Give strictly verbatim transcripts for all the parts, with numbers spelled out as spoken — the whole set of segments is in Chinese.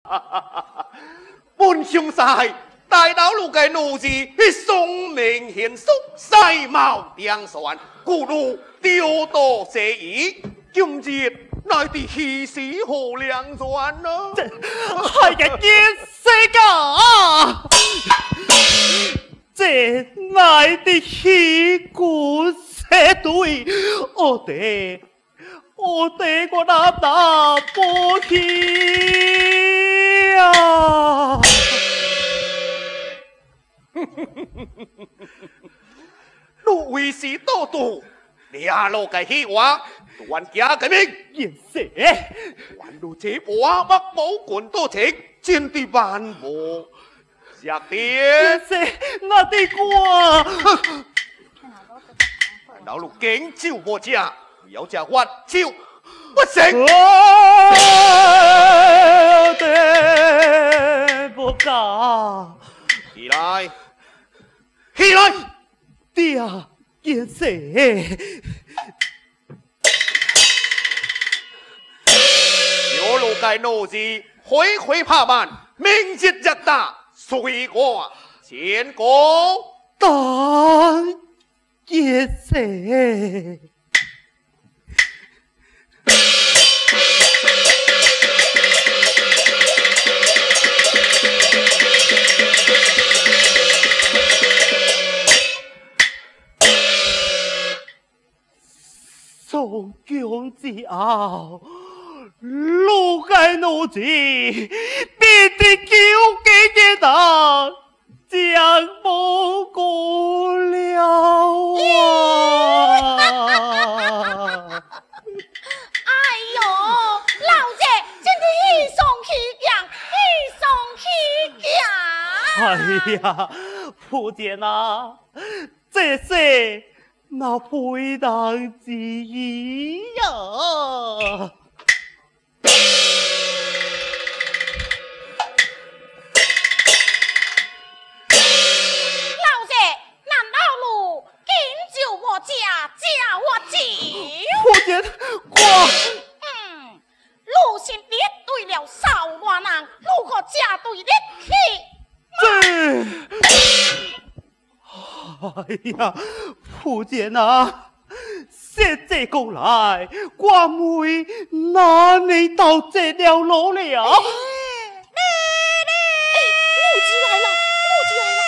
本兄婿大刀路嘅女子，迄聪明贤淑，才貌良善，故如丢多谢意。今日乃是喜事何良缘呢？ 这还个见世噶，这乃是喜故社对，我哋我哋我那大不喜啊！ 路为是多多，俩路嘅希望，toàn家嘅命。 言社， 還路這話北寶冠多情，真啲萬無石言點。 社，我的瓜， 老路景招我家，有隻屈招不成。 我的不假。 起來，起來！ 爹啊，言社， 有路界怒字，揮揮拍慢，明日日大，隨我前功。 大言社。宋江之后，路界奴子必定叫几嘅大将无过了啊！ 哎呦，老姐真的喜上喜样，喜上喜样。 哎呀，福建啊，这些那非当之意呀！福建我， 嗯，路是敌对了少乱人，如何嫁对你这，哎呀，福建啊，现在讲来，我妹哪里到这条路了？ 去？路子来了，路子来了。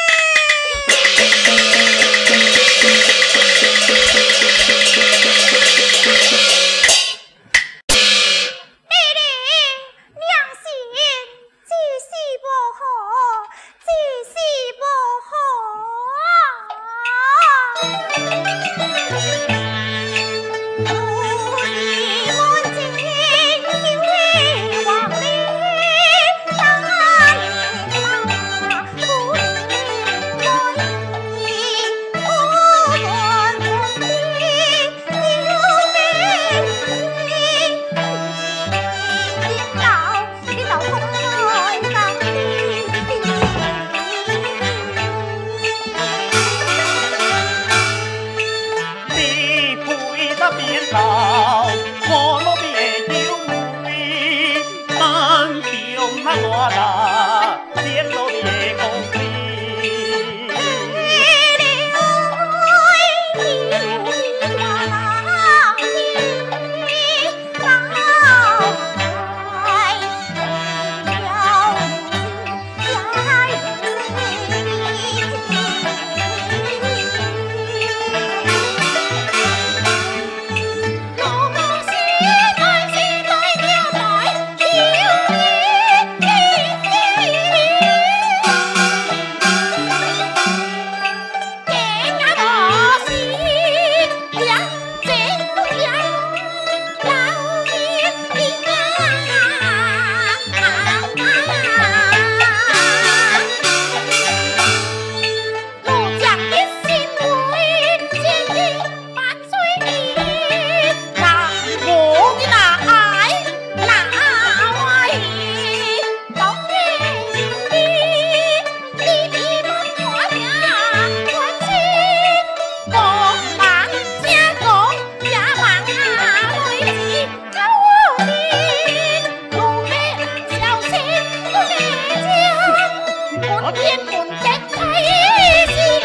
天门结开是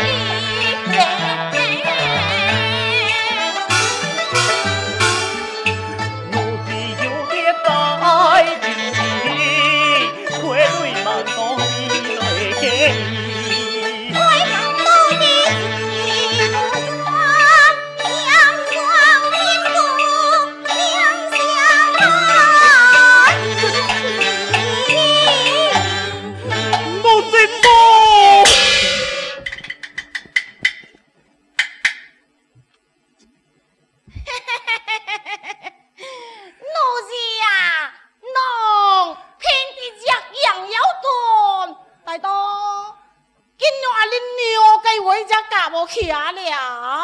奴只有点大意，亏累万多你来给。 去了，娘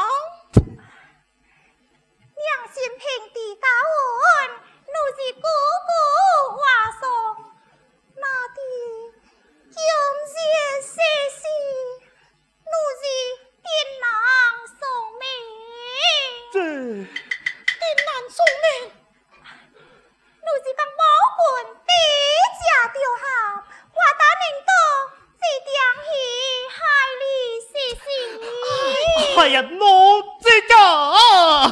心平地高温，如是姑姑话说，那地今日世事，如是定难送命。 这定难送命，如是讲某棍比价就好，我打领导只点去害你死死。 哎呀，奴之家，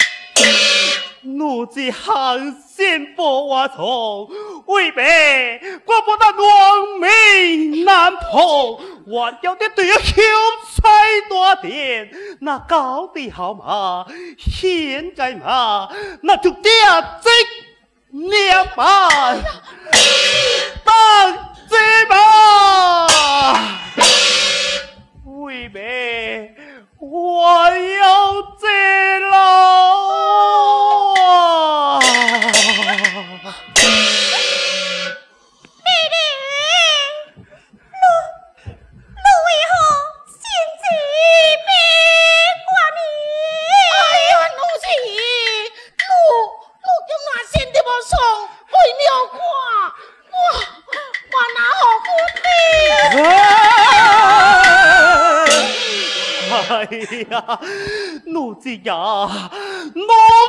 奴之行先报我从，为咩我不但亡命难破，还要得对胸菜大殿，那高的好马，现在嘛，那就点这两板，当这嘛，为咩？我要这了啊！ 妹妹，奴奴为何心急别挂你？哎呀，奴妻，奴奴今晚先得无送，为了我，我我哪好苦的？ 哎呀，奴子呀，奴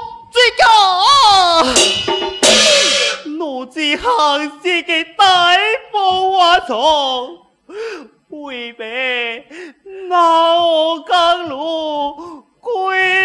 子呀，奴子行事嘅大步我从，为咩那我江路归？